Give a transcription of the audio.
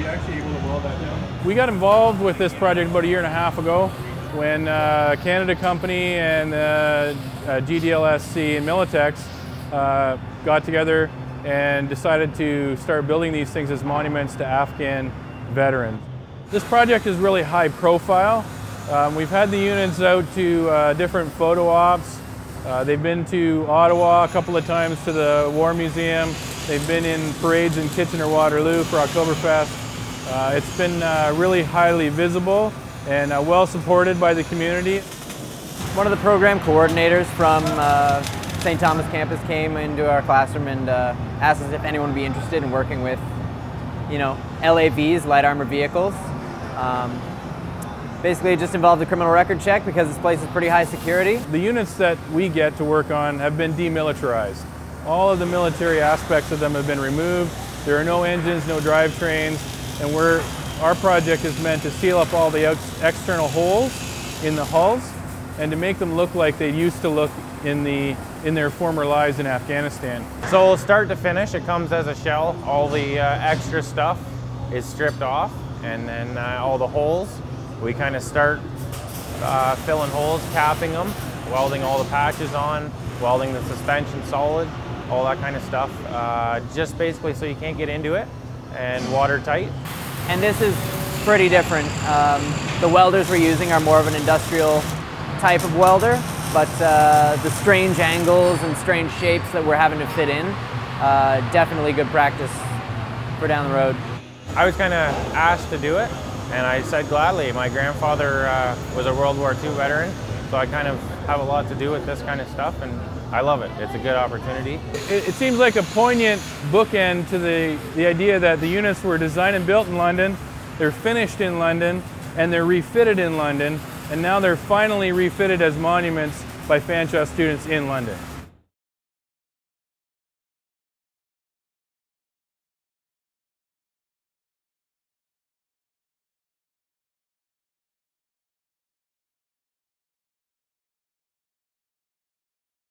actually able to weld that down? We got involved with this project about a year and a half ago when Canada Company and GDLSC and Militex got together and decided to start building these things as monuments to Afghan veterans. This project is really high profile. We've had the units out to different photo ops. They've been to Ottawa a couple of times to the War Museum. They've been in parades in Kitchener-Waterloo for Oktoberfest. It's been really highly visible and well supported by the community. One of the program coordinators from St. Thomas campus came into our classroom and asked us if anyone would be interested in working with, LAVs, light armored vehicles. Basically, it just involved a criminal record check because this place is pretty high security. The units that we get to work on have been demilitarized. All of the military aspects of them have been removed. There are no engines, no drivetrains, and our project is meant to seal up all the external holes in the hulls and to make them look like they used to look in their former lives in Afghanistan. So start to finish, it comes as a shell. All the extra stuff is stripped off, and then all the holes, we kind of start filling holes, capping them, welding all the patches on, welding the suspension solid, all that kind of stuff. Just basically so you can't get into it, and watertight. And this is pretty different. The welders we're using are more of an industrial type of welder, but the strange angles and strange shapes that we're having to fit in, definitely good practice for down the road. I was kind of asked to do it, and I said gladly. My grandfather was a World War II veteran, so I kind of have a lot to do with this kind of stuff, and I love it. It's a good opportunity. It seems like a poignant bookend to the idea that the units were designed and built in London, they're finished in London, and they're refitted in London, and now they're finally refitted as monuments by Fanshawe students in London.